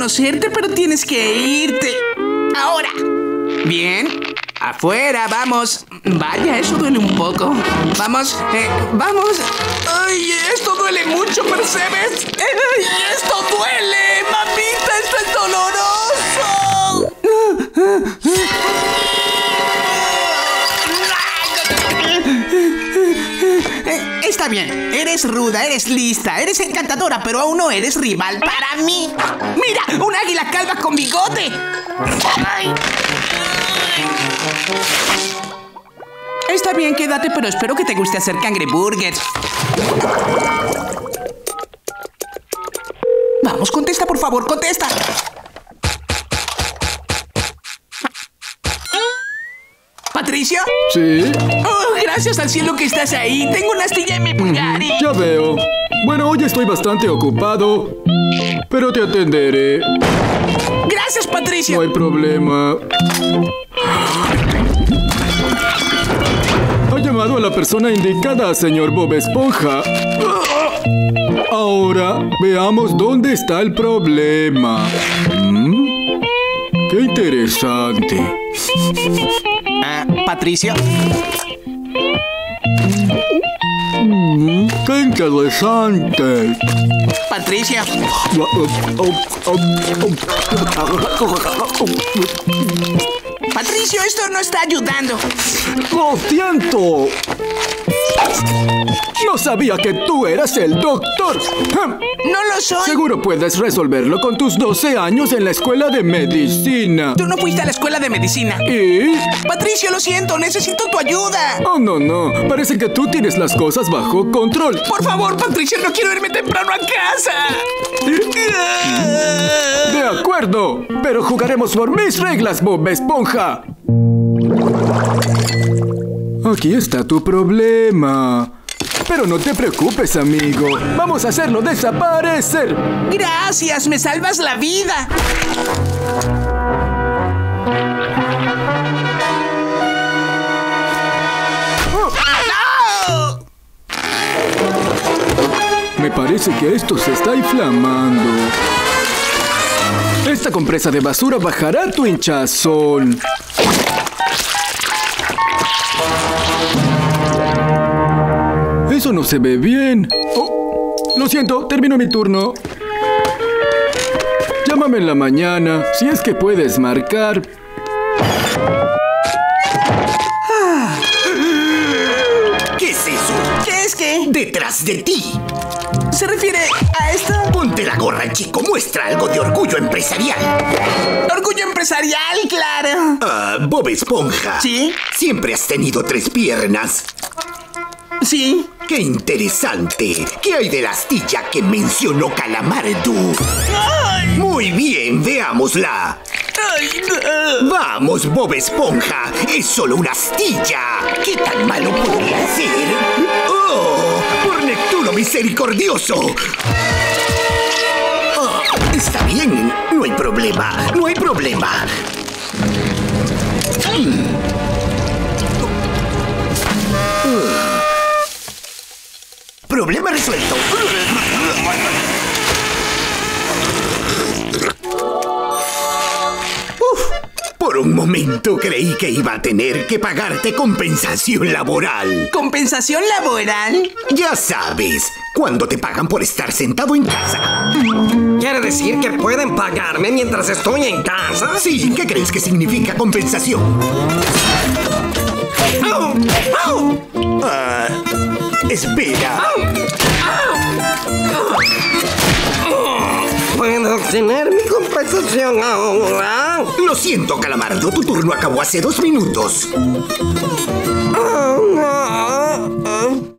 conocerte, pero tienes que irte. Ahora. Bien. Afuera, vamos. Vaya, eso duele un poco. Vamos, vamos. Ay, esto duele mucho, ¿percibes? Ay, esto duele, mamita, esto es doloroso. Está bien, eres ruda, eres lista, eres encantadora, pero aún no eres rival para mí. ¡Mira! ¡Un águila calva con bigote! ¡Ay! Está bien, quédate, pero espero que te guste hacer cangreburgers. Vamos, contesta, por favor, contesta. ¿Patricio? ¿Sí? Oh, gracias al cielo que estás ahí. Tengo una astilla en mi Bugatti. Ya veo. Bueno, hoy estoy bastante ocupado, pero te atenderé. Gracias, Patricio. No hay problema. Ha llamado a la persona indicada, señor Bob Esponja. Ahora, veamos dónde está el problema. ¡Qué interesante! Patricio. ¡Qué interesante! Patricio. Patricio, esto no está ayudando. ¡Lo siento! No sabía que tú eras el doctor. No lo soy. Seguro puedes resolverlo con tus 12 años en la escuela de medicina. Tú no fuiste a la escuela de medicina. ¿Y? Patricio, lo siento, necesito tu ayuda. Oh, no. Parece que tú tienes las cosas bajo control. Por favor, Patricio, no quiero irme temprano a casa. De acuerdo, pero jugaremos por mis reglas, Bob Esponja. Aquí está tu problema. Pero no te preocupes, amigo. Vamos a hacerlo desaparecer. Gracias, me salvas la vida. ¡No! Me parece que esto se está inflamando. Esta compresa de basura bajará tu hinchazón. Eso no se ve bien. Oh, lo siento, termino mi turno. Llámame en la mañana, si es que puedes marcar. ¿Qué es eso? ¿Qué es qué? Detrás de ti. ¿Se refiere a esto? Ponte la gorra, chico. Muestra algo de orgullo empresarial. Orgullo empresarial, claro. Bob Esponja. ¿Sí? Siempre has tenido 3 piernas. Sí. ¡Qué interesante! ¿Qué hay de la astilla que mencionó Calamardo? ¡Ay! Muy bien, veámosla. ¡Ay! Vamos, Bob Esponja. Es solo una astilla. ¿Qué tan malo podría ser? ¡Oh! ¡Por Neptuno misericordioso! Oh, está bien. No hay problema. No hay problema. Problema resuelto. Por un momento creí que iba a tener que pagarte compensación laboral. ¿Compensación laboral? Ya sabes, cuando te pagan por estar sentado en casa. ¿Quiere decir que pueden pagarme mientras estoy en casa? Sí, ¿qué crees que significa compensación? ¡Au! ¡Au! Espera. ¿Puedo obtener mi compensación ahora? Lo siento, Calamardo, tu turno acabó hace 2 minutos.